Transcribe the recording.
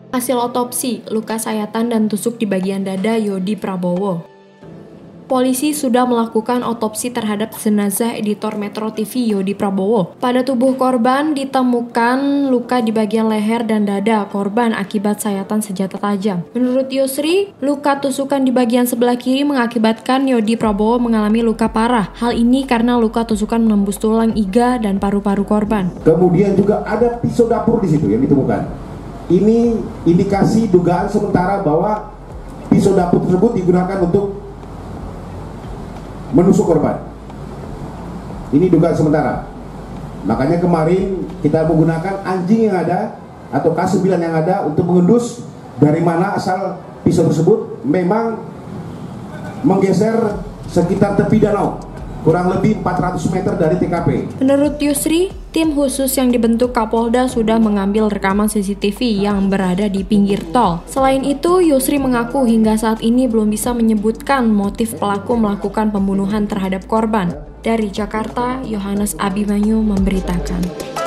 Hasil otopsi, luka sayatan dan tusuk di bagian dada Yodi Prabowo. Polisi sudah melakukan otopsi terhadap jenazah editor Metro TV Yodi Prabowo. Pada tubuh korban ditemukan luka di bagian leher dan dada korban akibat sayatan senjata tajam. Menurut Yusri, luka tusukan di bagian sebelah kiri mengakibatkan Yodi Prabowo mengalami luka parah. Hal ini karena luka tusukan menembus tulang iga dan paru-paru korban. Kemudian juga ada pisau dapur di situ yang ditemukan. Ini indikasi dugaan sementara bahwa pisau dapur tersebut digunakan untuk menusuk korban. Ini dugaan sementara. Makanya kemarin kita menggunakan anjing yang ada atau K9 yang ada untuk mengendus dari mana asal pisau tersebut. Memang menggeser sekitar tepi danau, kurang lebih 400 meter dari TKP. Menurut Yusri, tim khusus yang dibentuk Kapolda sudah mengambil rekaman CCTV yang berada di pinggir tol. Selain itu, Yusri mengaku hingga saat ini belum bisa menyebutkan motif pelaku melakukan pembunuhan terhadap korban. Dari Jakarta, Yohanes Abimanyu memberitakan.